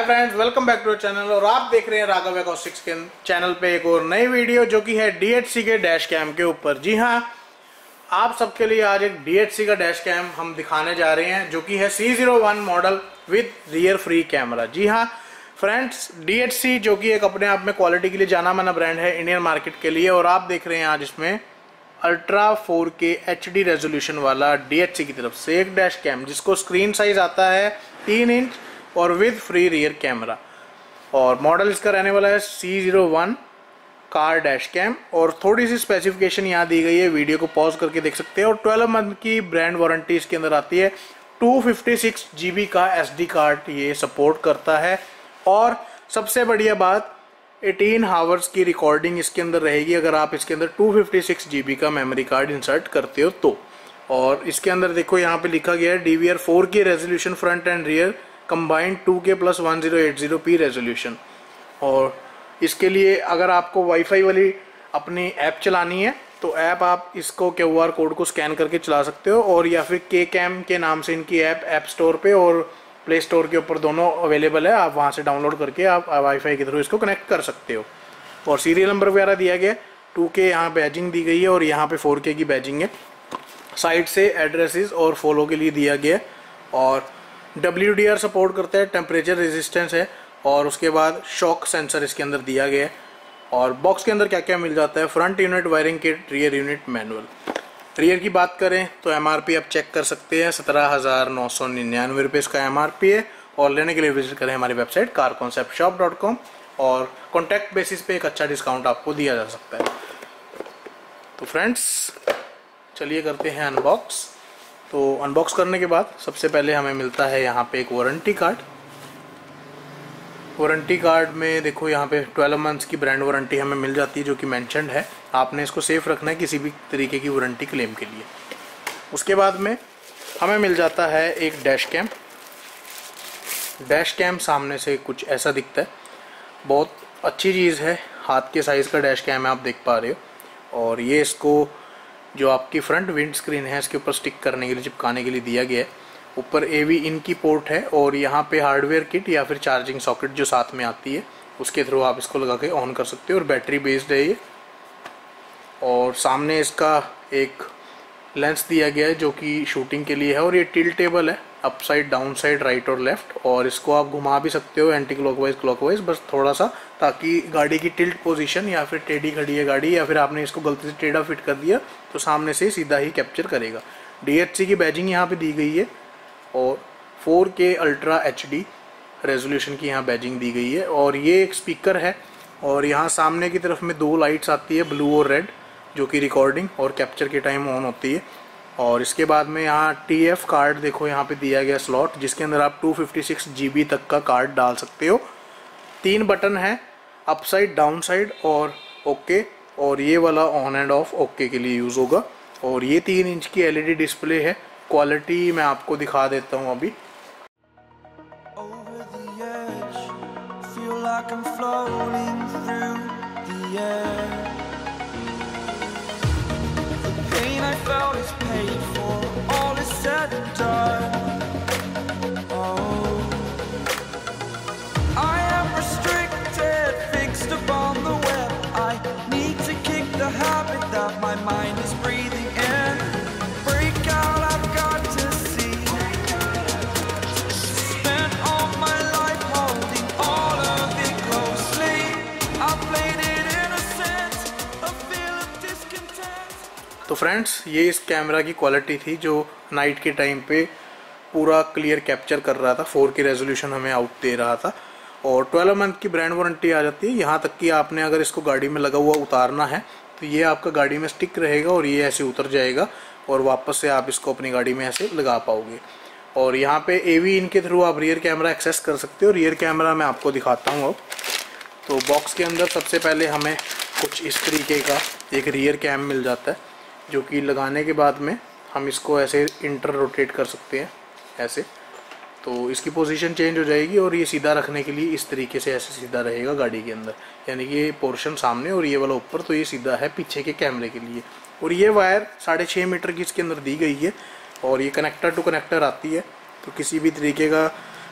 Hi friends, welcome back to channel. और आप देख रहे हैं राघव एकॉस्टिक्स के चैनल पे एक और नई वीडियो जो कि है DHC के डैश कैम के ऊपर। जी हाँ, आप सबके लिए आज एक DHC का डैश कैम हम दिखाने जा रहे हैं जो कि है C01 model with rear free camera. जी हाँ फ्रेंड्स, DHC जो कि एक अपने आप में क्वालिटी के लिए जाना माना ब्रांड है इंडियन मार्केट के लिए। और आप देख रहे हैं आज इसमें अल्ट्रा 4K HD रेजोल्यूशन वाला DHC की तरफ से एक डैश कैम जिसको स्क्रीन साइज आता है 3 इंच और विद फ्री रियर कैमरा। और मॉडल इसका रहने वाला है C01 कार डैश कैम। और थोड़ी सी स्पेसिफिकेशन यहाँ दी गई है, वीडियो को पॉज करके देख सकते हैं। और 12 मंथ की ब्रांड वारंटी इसके अंदर आती है। 256 GB का SD कार्ड ये सपोर्ट करता है। और सबसे बढ़िया बात, 18 आवर्स की रिकॉर्डिंग इसके अंदर रहेगी अगर आप इसके अंदर 256 GB का मेमोरी कार्ड इंसर्ट करते हो तो। और इसके अंदर देखो यहाँ पे लिखा गया है DVR 4K resolution front and rear combined 2K plus 1080p resolution. और इसके लिए अगर आपको वाईफाई वाली अपनी ऐप चलानी है तो ऐप आप इसको QR कोड को स्कैन करके चला सकते हो। और या फिर KCam के नाम से इनकी ऐप स्टोर पे और प्ले स्टोर के ऊपर दोनों अवेलेबल है, आप वहाँ से डाउनलोड करके आप वाईफाई के थ्रू इसको कनेक्ट कर सकते हो। और सीरियल नंबर वगैरह दिया गया, 2K यहाँ बैजिंग दी गई है और यहाँ पे 4K की बैजिंग है। साइड से एड्रेसेस और फॉलो के लिए दिया गया। और WDR सपोर्ट करता है, टेम्परेचर रेजिस्टेंस है। और उसके बाद शॉक सेंसर इसके अंदर दिया गया है। और बॉक्स के अंदर क्या क्या मिल जाता है, front unit wiring kit, rear unit manual. Rear की बात करें तो MRP आप चेक कर सकते हैं, 17,999 रुपये इसका MRP है। और लेने के लिए विजिट करें हमारी वेबसाइट carconceptshop.com। और कॉन्टैक्ट बेसिस पे एक अच्छा डिस्काउंट आपको दिया जा सकता है। तो फ्रेंड्स चलिए करते हैं अनबॉक्स। तो अनबॉक्स करने के बाद सबसे पहले हमें मिलता है यहाँ पे एक वारंटी कार्ड। वारंटी कार्ड में देखो यहाँ पे 12 मंथ्स की ब्रांड वारंटी हमें मिल जाती है जो कि मेंशन्ड है। आपने इसको सेफ रखना है किसी भी तरीके की वारंटी क्लेम के लिए। उसके बाद में हमें मिल जाता है एक डैश कैम। डैश कैम सामने से कुछ ऐसा दिखता है, बहुत अच्छी चीज़ है। हाथ के साइज़ का डैश कैम है, आप देख पा रहे हो। और ये इसको जो आपकी फ्रंट विंड स्क्रीन है इसके ऊपर स्टिक करने के लिए, चिपकाने के लिए दिया गया है। ऊपर AV इन की पोर्ट है और यहाँ पे हार्डवेयर किट या फिर चार्जिंग सॉकेट जो साथ में आती है उसके थ्रू आप इसको लगा के ऑन कर सकते हो। और बैटरी बेस्ड है ये। और सामने इसका एक लेंस दिया गया है जो कि शूटिंग के लिए है। और ये टिल्टेबल है, up side, down side, right और लेफ्ट। और इसको आप घुमा भी सकते हो एंटी क्लॉकवाइज, क्लॉकवाइज, बस थोड़ा सा, ताकि गाड़ी की टिल्ट पोजीशन या फिर टेढ़ी खड़ी है गाड़ी या फिर आपने इसको गलती से टेढ़ा फिट कर दिया तो सामने से सीधा ही कैप्चर करेगा। DHC की बैजिंग यहाँ पे दी गई है। और 4K अल्ट्रा HD रेजोल्यूशन की यहाँ बैजिंग दी गई है। और ये एक स्पीकर है। और यहाँ सामने की तरफ में 2 लाइट्स आती है, ब्लू और रेड, जो कि रिकॉर्डिंग और कैप्चर के टाइम ऑन होती है। और इसके बाद में यहाँ TF कार्ड देखो यहाँ पे दिया गया स्लॉट, जिसके अंदर आप 256 GB तक का कार्ड डाल सकते हो। 3 बटन है, अप साइड, डाउन साइड और ओके। और ये वाला ऑन एंड ऑफ ओके के लिए यूज़ होगा। और ये 3 इंच की LED डिस्प्ले है। क्वालिटी मैं आपको दिखा देता हूँ अभी। तो फ्रेंड्स ये इस कैमरा की क्वालिटी थी जो नाइट के टाइम पे पूरा क्लियर कैप्चर कर रहा था, 4K रेजोल्यूशन हमें आउट दे रहा था। और 12 मंथ की ब्रांड वारंटी आ जाती है। यहाँ तक कि आपने अगर इसको गाड़ी में लगा हुआ उतारना है तो ये आपका गाड़ी में स्टिक रहेगा और ये ऐसे उतर जाएगा और वापस से आप इसको अपनी गाड़ी में ऐसे लगा पाओगे। और यहाँ पे AV इन के थ्रू आप रियर कैमरा एक्सेस कर सकते हो। रियर कैमरा मैं आपको दिखाता हूँ अब। तो बॉक्स के अंदर सबसे पहले हमें कुछ इस तरीके का एक रियर कैम मिल जाता है जो कि लगाने के बाद में हम इसको ऐसे इंटर रोटेट कर सकते हैं ऐसे, तो इसकी पोजीशन चेंज हो जाएगी। और ये सीधा रखने के लिए इस तरीके से ऐसे सीधा रहेगा गाड़ी के अंदर, यानी कि ये पोर्शन सामने और ये वाला ऊपर, तो ये सीधा है पीछे के कैमरे के लिए। और ये वायर 6.5 मीटर की इसके अंदर दी गई है। और ये कनेक्टर टू कनेक्टर आती है, तो किसी भी तरीके का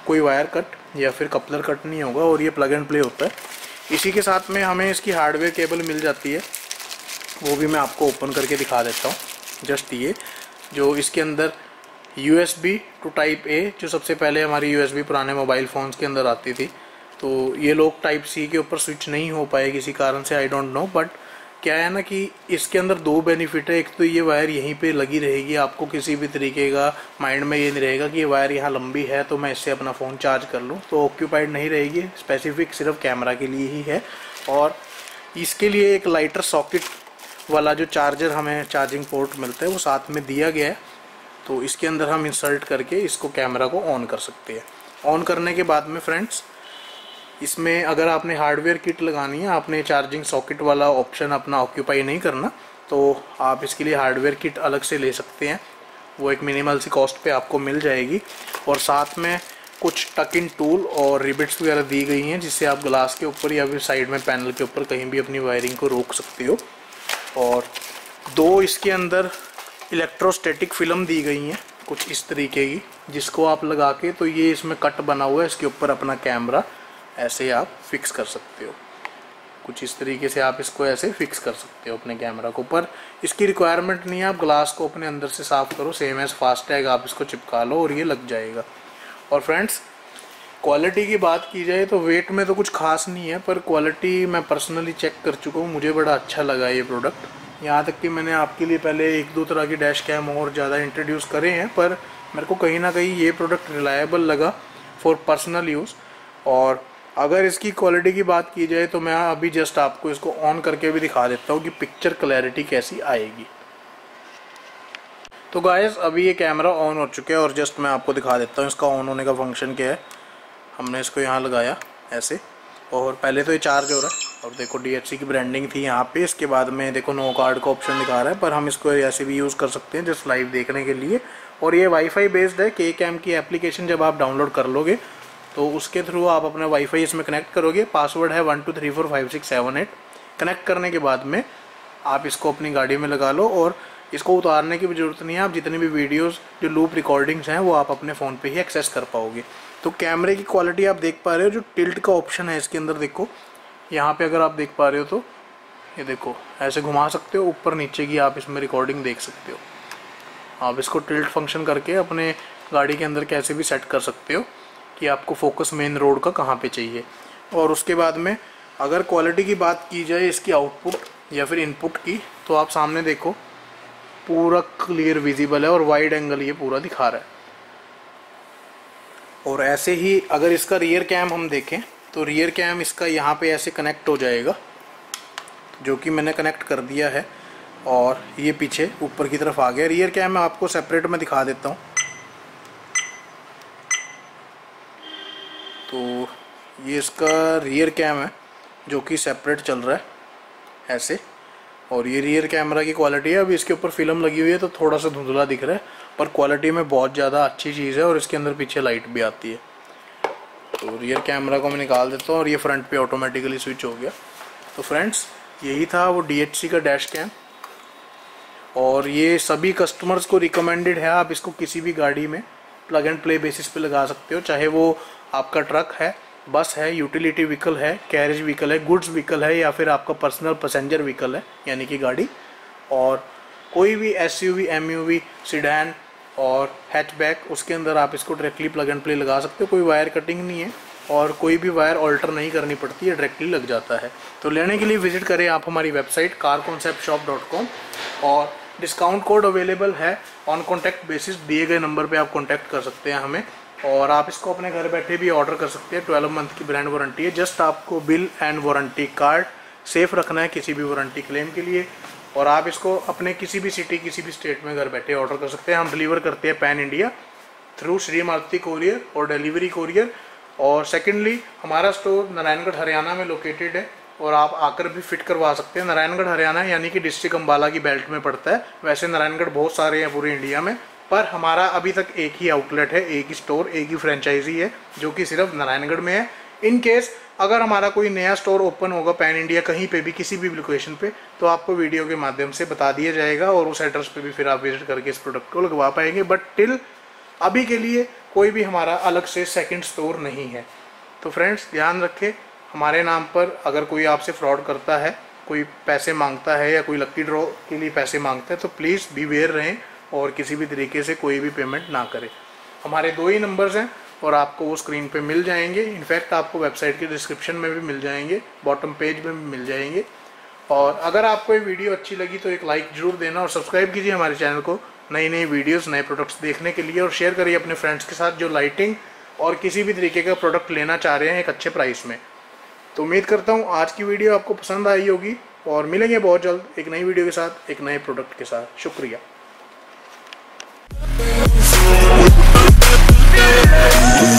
कोई वायर कट या फिर कपलर कट नहीं होगा और ये प्लग एंड प्ले होता है। इसी के साथ में हमें इसकी हार्डवेयर केबल मिल जाती है, वो भी मैं आपको ओपन करके दिखा देता हूँ। जस्ट ये जो इसके अंदर USB टू टाइप A, जो सबसे पहले हमारी USB पुराने मोबाइल फ़ोन्स के अंदर आती थी, तो ये लोग टाइप C के ऊपर स्विच नहीं हो पाए किसी कारण से, आई डोंट नो। बट क्या है ना कि इसके अंदर दो बेनिफिट है। एक तो ये वायर यहीं पे लगी रहेगी, आपको किसी भी तरीके का माइंड में ये नहीं रहेगा कि ये वायर यहाँ लंबी है तो मैं इससे अपना फ़ोन चार्ज कर लूँ, तो ऑक्यूपाइड नहीं रहेगी। स्पेसिफिक सिर्फ कैमरा के लिए ही है। और इसके लिए एक लाइटर सॉकेट वाला जो चार्जर हमें चार्जिंग पोर्ट मिलता है वो साथ में दिया गया है, तो इसके अंदर हम इंसर्ट करके इसको कैमरा को ऑन कर सकते हैं। ऑन करने के बाद में फ्रेंड्स, इसमें अगर आपने हार्डवेयर किट लगानी है, आपने चार्जिंग सॉकेट वाला ऑप्शन अपना ऑक्यूपाई नहीं करना, तो आप इसके लिए हार्डवेयर किट अलग से ले सकते हैं। वो एक मिनिमल सी कॉस्ट पे आपको मिल जाएगी। और साथ में कुछ टक इन टूल और रिबिट्स वगैरह दी गई हैं, जिससे आप ग्लास के ऊपर या फिर साइड में पैनल के ऊपर कहीं भी अपनी वायरिंग को रोक सकते हो। और दो इसके अंदर इलेक्ट्रोस्टैटिक फिल्म दी गई हैं कुछ इस तरीके की, जिसको आप लगा के, तो ये इसमें कट बना हुआ है, इसके ऊपर अपना कैमरा ऐसे आप फिक्स कर सकते हो। कुछ इस तरीके से आप इसको ऐसे फिक्स कर सकते हो अपने कैमरा को। पर इसकी रिक्वायरमेंट नहीं है, आप ग्लास को अपने अंदर से साफ़ करो, सेम एज फास्टैग आप इसको चिपका लो और ये लग जाएगा। और फ्रेंड्स, क्वालिटी की बात की जाए तो वेट में तो कुछ खास नहीं है, पर क्वालिटी मैं पर्सनली चेक कर चुका हूँ, मुझे बड़ा अच्छा लगा ये प्रोडक्ट। यहाँ तक कि मैंने आपके लिए पहले एक दो तरह की डैश कैम और ज़्यादा इंट्रोड्यूस करे हैं, पर मेरे को कहीं ना कहीं ये प्रोडक्ट रिलायबल लगा फॉर पर्सनल यूज़। और अगर इसकी क्वालिटी की बात की जाए तो मैं अभी जस्ट आपको इसको ऑन करके भी दिखा देता हूँ कि पिक्चर क्लैरिटी कैसी आएगी। तो गाइस, अभी ये कैमरा ऑन हो चुका है और जस्ट मैं आपको दिखा देता हूँ इसका ऑन होने का फंक्शन क्या है। हमने इसको यहाँ लगाया ऐसे, और पहले तो ये चार्ज हो रहा है, और देखो DHC की ब्रांडिंग थी यहाँ पे। इसके बाद में देखो नो कार्ड का ऑप्शन दिखा रहा है, पर हम इसको ऐसे भी यूज़ कर सकते हैं जस्ट लाइव देखने के लिए। और ये वाईफाई बेस्ड है। Kcam की एप्लीकेशन जब आप डाउनलोड कर लोगे तो उसके थ्रू आप अपना वाईफाई इसमें कनेक्ट करोगे। पासवर्ड है 12345678। कनेक्ट करने के बाद में आप इसको अपनी गाड़ी में लगा लो, और इसको उतारने की भी ज़रूरत नहीं है। आप जितनी भी वीडियोस जो लूप रिकॉर्डिंग्स हैं वो आप अपने फ़ोन पे ही एक्सेस कर पाओगे। तो कैमरे की क्वालिटी आप देख पा रहे हो, जो टिल्ट का ऑप्शन है इसके अंदर, देखो यहाँ पे अगर आप देख पा रहे हो तो ये देखो ऐसे घुमा सकते हो, ऊपर नीचे की आप इसमें रिकॉर्डिंग देख सकते हो। आप इसको टिल्ट फंक्शन करके अपने गाड़ी के अंदर कैसे भी सेट कर सकते हो कि आपको फोकस मेन रोड का कहाँ पे चाहिए। और उसके बाद में अगर क्वालिटी की बात की जाए इसकी आउटपुट या फिर इनपुट की, तो आप सामने देखो पूरा क्लियर विजिबल है और वाइड एंगल ये पूरा दिखा रहा है। और ऐसे ही अगर इसका रियर कैम हम देखें तो रियर कैम इसका यहाँ पे ऐसे कनेक्ट हो जाएगा, जो कि मैंने कनेक्ट कर दिया है, और ये पीछे ऊपर की तरफ आ गया। रियर कैम मैं आपको सेपरेट में दिखा देता हूँ। तो ये इसका रियर कैम है जो कि सेपरेट चल रहा है ऐसे, और ये रियर कैमरा की क्वालिटी है। अभी इसके ऊपर फिल्म लगी हुई है तो थोड़ा सा धुंधला दिख रहा है, पर क्वालिटी में बहुत ज़्यादा अच्छी चीज़ है। और इसके अंदर पीछे लाइट भी आती है। तो रियर कैमरा को मैं निकाल देता हूँ और ये फ्रंट पे ऑटोमेटिकली स्विच हो गया। तो फ्रेंड्स, यही था वो DHC का डैश कैम, और ये सभी कस्टमर्स को रिकमेंडेड है। आप इसको किसी भी गाड़ी में प्लग एंड प्ले बेसिस पे लगा सकते हो, चाहे वो आपका ट्रक है, बस है, यूटिलिटी व्हीकल है, कैरेज व्हीकल है, गुड्स व्हीकल है, या फिर आपका पर्सनल पैसेंजर व्हीकल है यानी कि गाड़ी, और कोई भी SUV, MUV, सिडैन और हैचबैक, उसके अंदर आप इसको डायरेक्टली प्लग एंड प्ले लगा सकते हो। कोई वायर कटिंग नहीं है और कोई भी वायर ऑल्टर नहीं करनी पड़ती है, डायरेक्टली लग जाता है। तो लेने के लिए विजिट करें आप हमारी वेबसाइट carconceptshop.com, और डिस्काउंट कोड अवेलेबल है ऑन कॉन्टैक्ट बेसिस। दिए गए नंबर पे आप कॉन्टैक्ट कर सकते हैं हमें, और आप इसको अपने घर बैठे भी ऑर्डर कर सकते हैं। 12 मंथ की ब्रांड वारंटी है। जस्ट आपको bill and warranty card safe रखना है किसी भी वारंटी क्लेम के लिए, और आप इसको अपने किसी भी सिटी, किसी भी स्टेट में घर बैठे ऑर्डर कर सकते हैं। हम डिलीवर करते हैं pan India through Shri Maruti courier और डिलीवरी कोरियर। और सेकेंडली, हमारा स्टोर नारायणगढ़ हरियाणा में लोकेटेड है, और आप आकर भी फिट करवा सकते हैं। नारायणगढ़ हरियाणा यानी कि डिस्ट्रिक्ट अम्बाला की बेल्ट में पड़ता है। वैसे नारायणगढ़ बहुत सारे हैं पूरे इंडिया में, पर हमारा अभी तक एक ही आउटलेट है, एक ही स्टोर, एक ही फ्रेंचाइजी है, जो कि सिर्फ नारायणगढ़ में है। इन केस अगर हमारा कोई नया स्टोर ओपन होगा पैन इंडिया कहीं पे भी, किसी भी लोकेशन पे, तो आपको वीडियो के माध्यम से बता दिया जाएगा, और उस एड्रेस पे भी फिर आप विजिट करके इस प्रोडक्ट को लगवा पाएंगे। बट टिल अभी के लिए कोई भी हमारा अलग से सेकंड स्टोर नहीं है। तो फ्रेंड्स ध्यान रखें, हमारे नाम पर अगर कोई आपसे फ्रॉड करता है, कोई पैसे मांगता है या कोई लकी ड्रॉ के लिए पैसे मांगता है, तो प्लीज़ बीवेयर रहें और किसी भी तरीके से कोई भी पेमेंट ना करें। हमारे 2 ही नंबर्स हैं और आपको वो स्क्रीन पे मिल जाएंगे। इनफैक्ट आपको वेबसाइट के डिस्क्रिप्शन में भी मिल जाएंगे, बॉटम पेज में भी मिल जाएंगे। और अगर आपको ये वीडियो अच्छी लगी तो एक लाइक ज़रूर देना और सब्सक्राइब कीजिए हमारे चैनल को नई नई वीडियोस, नए प्रोडक्ट्स देखने के लिए, और शेयर करिए अपने फ्रेंड्स के साथ जो लाइटिंग और किसी भी तरीके का प्रोडक्ट लेना चाह रहे हैं एक अच्छे प्राइस में। तो उम्मीद करता हूँ आज की वीडियो आपको पसंद आई होगी और मिलेंगे बहुत जल्द एक नई वीडियो के साथ, एक नए प्रोडक्ट के साथ। शुक्रिया।